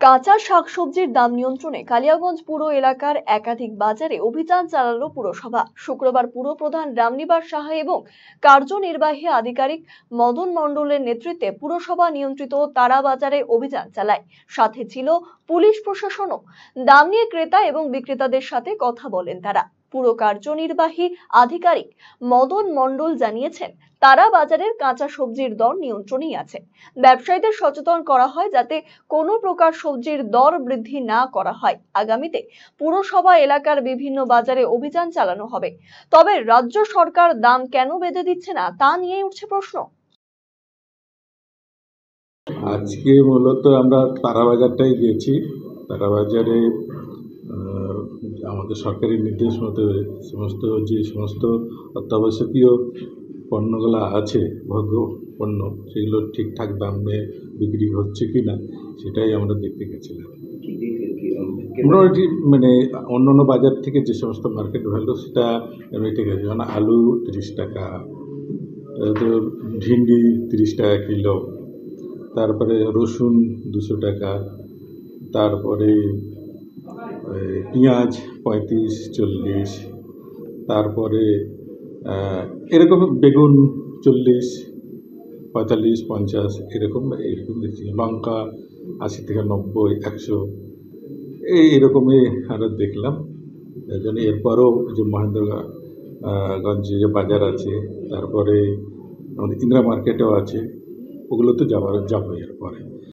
কাঁচা শাকসবজির দাম নিয়ন্ত্রণে কালিয়াগঞ্জ পুর এলাকার একাধিক বাজারে অভিযান চালালো পুরসভা। শুক্রবার পুরপ্রধান রামনিবাস সাহা এবং কার্যনির্বাহী আধিকারিক মদন মণ্ডলের নেতৃত্বে পুরসভা নিয়ন্ত্রিত তারা বাজারে অভিযান চালায়। সাথে ছিল পুলিশ প্রশাসনও। দাম নিয়ে ক্রেতা এবং বিক্রেতাদের সাথে কথা বলেন তারা। পুর কার্যনির্বাহী আধিকারিক মদন মণ্ডল জানিয়েছেন, তারা বাজারের কাঁচা সবজির দর নিয়ন্ত্রণেই আছে। ব্যবসায়ীদের সচেতন করা হয় যাতে কোনো প্রকার সবজির দর বৃদ্ধি না করা হয়। আগামীতে পুরসভা এলাকার বিভিন্ন বাজারে অভিযান চালানো হবে। তবে রাজ্য সরকার দাম কেন বেঁধে দিচ্ছে না তা নিয়ে উঠছে প্রশ্ন। আজকে মূলত আমরা তারাবাজারটাই গেছি। তারাবাজারে আমাদের সরকারি নির্দেশ মতো সমস্ত অত্যাবশ্যকীয় পণ্যগুলো আছে, ভোগ্য পণ্য, সেগুলো ঠিকঠাক দামে বিক্রি হচ্ছে কি না সেটাই আমরা দেখতে গেছিলাম। মোটামুটি অন্য বাজার থেকে যে সমস্ত মার্কেট ভ্যালু সেটা এমনিতে গেছে। যেমন আলু 30 টাকা, ভিন্ডি 30 টাকা কিলো, তারপরে রসুন 200 টাকা, তারপরে পেঁয়াজ 35-40, তারপরে এরকম বেগুন 40, 45, 50 এরকম দেখছি। লঙ্কা 80 থেকে 90, 100 এইরকমই আমরা দেখলাম। এই জন্য এরপরও যে মহেন্দ্রগঞ্জে যে বাজার আছে, তারপরে আমাদের ইন্দিরা মার্কেটেও আছে, ওগুলো তো যাবো এরপরে।